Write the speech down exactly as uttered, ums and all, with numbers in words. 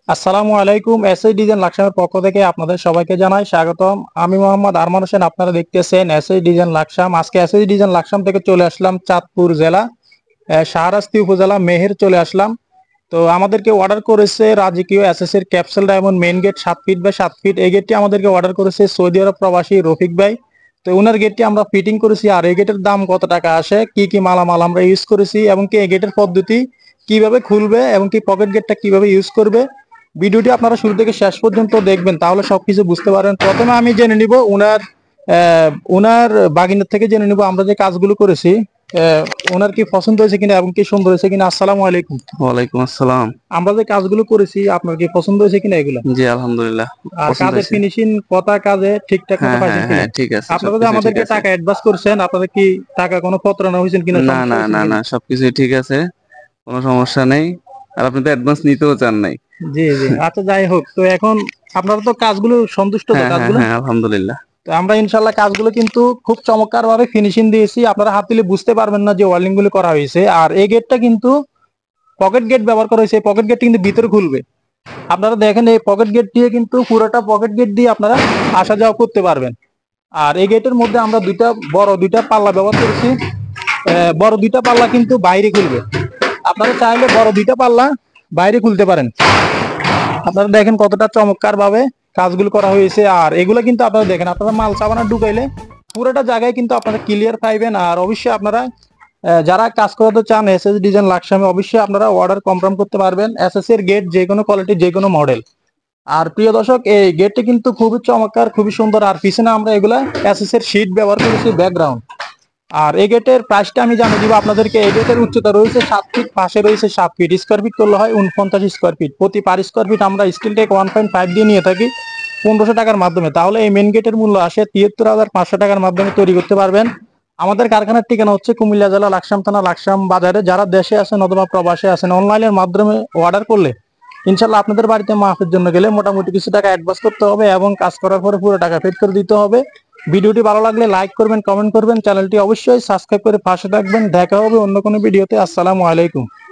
আসসালামু আলাইকুম। SS design লাকসামের পক্ষ থেকে আপনাদের সবাইকে জানাই স্বাগতম। আমি মোহাম্মদ আরমান হোসেন। আপনারা দেখতেছেন এসএস ডিজাইন লাকসাম। আজকে এসএস ডিজাইন লাকসাম থেকে চলে আসলাম চাঁদপুর জেলা, আহ, শাহরাস্তি উপজেলা মেহের চলে আসলাম। তো আমাদেরকে অর্ডার করেছে রাজকীয় এসএস এর ক্যাপসুল ডায়মন্ড মেইন গেট সাত ফিট বাই সাত ফিট। এই গেটটি আমাদেরকে অর্ডার করেছে সৌদি আরব প্রবাসী রফিক ভাই। তো ওনার গেটটি আমরা ফিটিং করেছি। আর এই গেটের দাম কত টাকা আসে, কি কি মালামাল আমরা ইউজ করেছি এবং কি এই গেটের পদ্ধতি কিভাবে খুলবে এবং কি পকেট গেটটা কিভাবে ইউজ করবে, ভিডিওটি আপনারা শুরু থেকে শেষ পর্যন্ত দেখবেন, তাহলে সবকিছু বুঝতে পারবেন। প্রথমে আমি জেনে নিব উনার আহ, উনার বাগিনার থেকে জেনে নিব আমরা যে কাজগুলো করেছি আহ, ওনার কি পছন্দ হয়েছে কিনা এবং কি সুন্দর হয়েছে কিনা। আসসালামু আলাইকুম। ওয়ালাইকুম আসসালাম। আমরা যে কাজগুলো করেছি আপনার কি পছন্দ হয়েছে কিনা এগুলো? জি আলহামদুলিল্লাহ আর পছন্দ কাজের হয়েছে। ফিনিশিং কথা কাজে ঠিকঠাক মতো হ্যাঁ হ্যাঁ পাইছেন কিনা? হ্যাঁ ঠিক আছে, আপনারা যে সবকিছু ঠিক আমাদেরকে আছে। টাকা অ্যাডভান্স করছেন, আপনাদের কি টাকা কোনো প্রতারণা হয়েছেন কিনা, না সমস্যা না হয়েছে না না কিনা? সবকিছুই ঠিক আছে, কোনো সমস্যা নেই। আর আপনি তো অ্যাডভান্স নিতেও চান নাই। জি জি, আচ্ছা যাই হোক। তো এখন আপনারা তো কাজগুলো সন্তুষ্ট তো হ্যাঁ হ্যাঁ কাজগুলো? হ্যাঁ আলহামদুলিল্লাহ। তো আমরা ইনশাল্লাহ কাজগুলো কিন্তু খুব চমৎকার ভাবে ফিনিশিং দিয়েছি। আপনারা হাত দিলে বুঝতে পারবেন না যে ওয়েল্ডিং গুলো করা হয়েছে। আর এই গেটটা কিন্তু পকেট গেট ব্যবহার করা হয়েছে। পকেট গেটটা কিন্তু ভিতরে খুলবে। আপনারা দেখেন এই পকেট গেট দিয়ে কিন্তু পুরোটা পকেট গেট দিয়ে আপনারা আসা যাওয়া করতে পারবেন। আর এই গেটের মধ্যে আমরা দুইটা বড় দুইটা পাল্লা ব্যবহার করেছি। আহ, বড় দুইটা পাল্লা কিন্তু বাইরে খুলবে। আপনারা চাইলে বড় দুইটা পাল্লা বাইরে খুলতে পারেন। আপনারা দেখেন কতটা চমৎকার ভাবে কাজগুলো করা হয়েছে। আর এগুলো কিন্তু আপনারা দেখেন, আপনারা মাল সাবানা ঢুকাইলে পুরোটা জায়গায় কিন্তু আপনারা ক্লিয়ার পাইবেন। আর অবশ্যই আপনারা আহ, যারা কাজ করাতে চান এসএস ডিজাইন লাকসামে, অবশ্যই আপনারা অর্ডার কনফার্ম করতে পারবেন। এসএস এর গেট যে কোনো কোয়ালিটি যে কোনো মডেল। আর প্রিয় দর্শক, এই গেটটি কিন্তু খুবই চমৎকার, খুবই সুন্দর। আর পিছনে আমরা এগুলা এসএস এর শীট ব্যবহার করেছি ব্যাকগ্রাউন্ড। আর এই গেটের প্রাইসটা আমি জানিয়ে দিব আপনাদেরকে। এই গেটের উচ্চতা রয়েছে সাত ফিট, পাশে রয়েছে সাত ফিট। স্কোয়ার ফিট করলে হয় উনপঞ্চাশ স্কোয়ার ফিট। প্রতি পার স্কোয়ার ফিট আমরা steel take one point five দিয়ে নিয়ে থাকি পনেরোশো টাকার মাধ্যমে। তাহলে এই মেন গেটের মূল্য আসে তিয়াত্তর হাজার পাঁচশো টাকার মাধ্যমে তৈরি করতে পারবেন। আমাদের কারখানার ঠিকানা হচ্ছে কুমিল্লা জেলা লাকসাম থানা লাকসাম বাজারে। যারা দেশে আছেন অথবা প্রবাসে আছেন, অনলাইনের মাধ্যমে অর্ডার করলে ইনশাল্লাহ আপনাদের বাড়িতে মাপের জন্য গেলে মোটামুটি কিছু টাকা অ্যাডভান্স করতে হবে এবং কাজ করার পরে পুরো টাকা পেড করে দিতে হবে। ভিডিওটি ভালো লাগলে লাইক করবেন, কমেন্ট করবেন, চ্যানেলটি অবশ্যই সাবস্ক্রাইব করে পাশে থাকবেন। দেখা হবে অন্য কোনো ভিডিওতে। আসসালামু আলাইকুম।